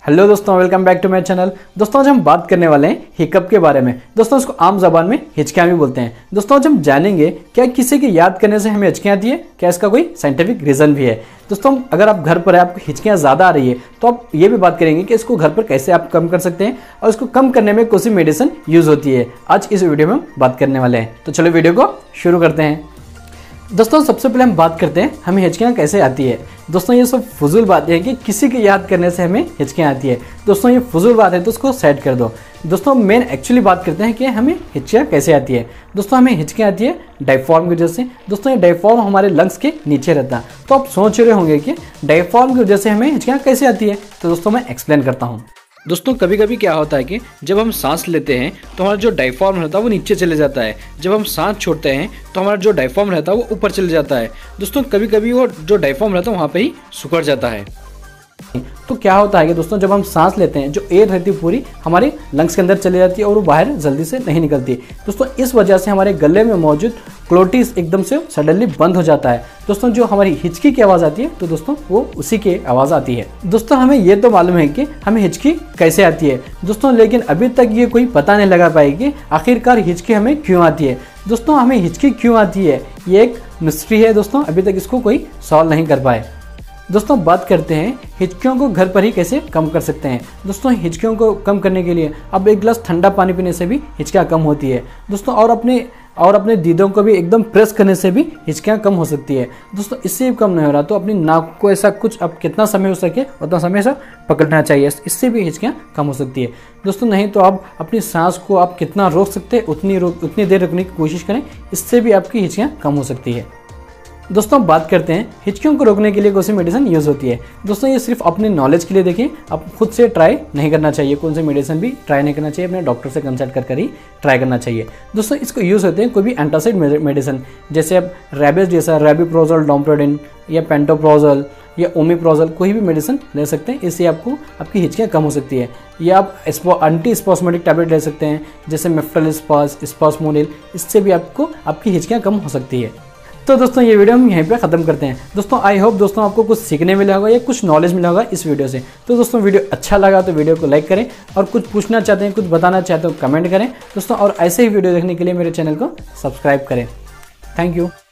Hello दोस्तों, welcome back to my channel. दोस्तों आज हम बात करने वाले हैं हिकअप के बारे में। दोस्तों इसको आम जबान में हिचकियाँ भी बोलते हैं। दोस्तों आज हम जानेंगे क्या किसी की याद करने से हमें हिचकियाँ आती है, क्या इसका कोई साइंटिफिक रीजन भी है। दोस्तों अगर आप घर पर है, आपको हिचकियाँ ज़्यादा आ रही है, तो आप ये भी बात करेंगे कि इसको घर पर कैसे आप कम कर सकते हैं और इसको कम करने में कौन सी मेडिसिन यूज़ होती है। आज इस वीडियो में हम बात करने वाले हैं, तो चलो वीडियो को शुरू करते हैं। दोस्तों सबसे पहले हम बात करते हैं हमें हिचकियाँ कैसे आती है। दोस्तों ये सब फजूल बातें हैं कि किसी की याद करने से हमें हिचकियाँ आती है। दोस्तों ये फजूल बात है, तो उसको साइड कर दो। दोस्तों मेन एक्चुअली बात करते हैं कि हमें हिचकियाँ कैसे आती है। दोस्तों हमें हिचकियाँ आती है डायफ्राम की वजह से। दोस्तों ये डायफ्राम हमारे लंग्स के नीचे रहता है। तो आप सोच रहे होंगे कि डायफ्राम की वजह से हमें हिचकियाँ कैसे आती है, तो दोस्तों मैं एक्सप्लेन करता हूँ। दोस्तों कभी कभी क्या होता है कि जब हम सांस लेते हैं तो हमारा जो डायफ्राम रहता है वो नीचे चले जाता है। जब हम सांस छोड़ते हैं तो हमारा जो डायफ्राम रहता है वो ऊपर चले जाता है। दोस्तों कभी कभी वो जो डायफ्राम रहता है वहाँ पे ही सिकुड़ जाता है। तो क्या होता है कि दोस्तों जब हम सांस लेते हैं, जो एयर रहती है पूरी हमारे लंग्स के अंदर चली जाती है और वो बाहर जल्दी से नहीं निकलती। दोस्तों इस वजह से हमारे गले में मौजूद क्लोटिस एकदम से सडनली बंद हो जाता है। दोस्तों जो हमारी हिचकी की आवाज़ आती है, तो दोस्तों वो उसी की आवाज़ आती है। दोस्तों हमें ये तो मालूम है कि हमें हिचकी कैसे आती है दोस्तों, लेकिन अभी तक ये कोई पता नहीं लगा पाए कि आखिरकार हिचकी हमें क्यों आती है। दोस्तों हमें हिचकी क्यों आती है ये एक मिस्ट्री है। दोस्तों अभी तक इसको कोई सॉल्व नहीं कर पाए। दोस्तों बात करते हैं हिचकियों को घर पर ही कैसे कम कर सकते हैं। दोस्तों हिचकियों को कम करने के लिए अब एक गिलास ठंडा पानी पीने से भी हिचकियाँ कम होती है। दोस्तों और अपने दीदों को भी एकदम प्रेस करने से भी हिचकियाँ कम हो सकती है। दोस्तों इससे भी कम नहीं हो रहा तो अपनी नाक को ऐसा कुछ अब कितना समय हो सके उतना समय ऐसा पकड़ना चाहिए, इससे भी हिचकियाँ कम हो सकती है। दोस्तों नहीं तो आप अपनी सांस को आप कितना रोक सकते हैं उतनी देर रोकने की कोशिश करें, इससे भी आपकी हिचकियाँ कम हो सकती है। दोस्तों बात करते हैं हिचकियों को रोकने के लिए कौन सी मेडिसिन यूज़ होती है। दोस्तों ये सिर्फ अपने नॉलेज के लिए देखें, आप खुद से ट्राई नहीं करना चाहिए। कौन सी मेडिसिन भी ट्राई नहीं करना चाहिए, अपने डॉक्टर से कंसल्ट कर ही ट्राई करना चाहिए। दोस्तों इसको यूज़ होते हैं कोई भी एंटासिड मेडिसिन, जैसे अब रेबीज जैसा रेबिप्रोजल, डोम्पेरिडोन या पेंटोप्रोजल या ओमिप्रोजल, कोई भी मेडिसिन ले सकते हैं। इससे आपकी हिचकियाँ कम हो सकती है। या आप एंटी स्पॉस्मेटिक टैबलेट ले सकते हैं, जैसे मेफ्टलिस्पास, स्पॉस्मोनिल, इससे भी आपकी हिचकियाँ कम हो सकती है। तो दोस्तों ये वीडियो हम यहीं पे ख़त्म करते हैं। दोस्तों आई होप दोस्तों आपको कुछ सीखने मिला होगा या कुछ नॉलेज मिला होगा इस वीडियो से। तो दोस्तों वीडियो अच्छा लगा तो वीडियो को लाइक करें, और कुछ पूछना चाहते हैं, कुछ बताना चाहते हो कमेंट करें दोस्तों। और ऐसे ही वीडियो देखने के लिए मेरे चैनल को सब्सक्राइब करें। Thank you.